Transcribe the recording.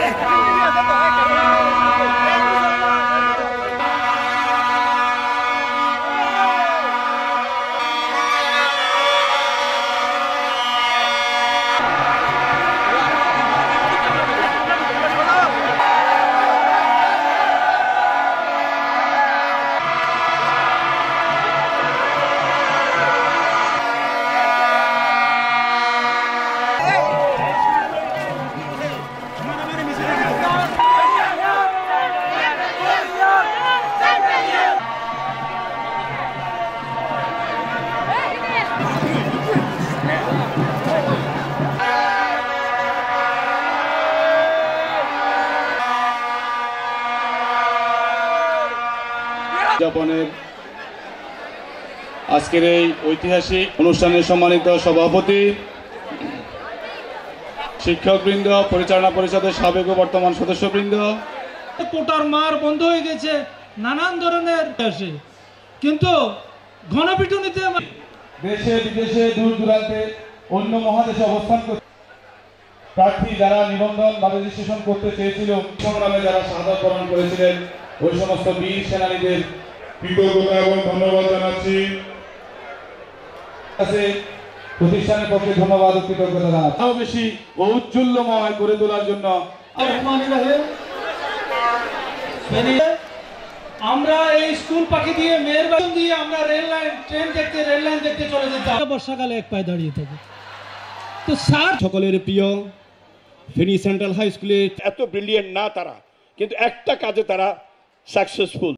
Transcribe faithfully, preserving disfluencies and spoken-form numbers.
উদযাপনের আজকের এই ঐতিহাসিক অনুষ্ঠানের সম্মানিত সভাপতি, শিক্ষকবৃন্দ, পরিচালনা পরিষদের সাবেক ও বর্তমান সদস্যবৃন্দ, কোটার মার বন্ধ হয়ে গেছে, নানান ধরনের আসে, কিন্তু গণপিটুনিতে দেশে বিদেশে দূর দূরান্তে অন্য মহাদেশে অবস্থান করতে প্রার্থী যারা নিবন্ধন বা রেজিস্ট্রেশন করতে চেয়েছিল, সংগ্রামে যারা শাহাদাত বরণ করেছিলেন, ওই সমস্ত বীর সেনানীদের কৃতজ্ঞতা এবং ধন্যবাদ জানাচ্ছি। প্রতিষ্ঠানের পক্ষে ধন্যবাদ ও কৃতজ্ঞতা জানাচ্ছি। আরো বেশি ও উজ্জ্বলময় করে তোলার জন্য আমরা এই স্কুল পাখি দিয়ে মেহেরবানি দিয়ে আমরা রেল লাইন ট্রেন দেখতে রেল লাইন দেখতে চলে যেতাম। বর্ষাকালে এক পায়ে দাঁড়িয়ে থাকে। তো স্যার সকলের প্রিয় ফেনী সেন্ট্রাল হাই স্কুলে এত ব্রিলিয়েন্ট না তারা, কিন্তু একটা কাজে তারা সাকসেসফুল।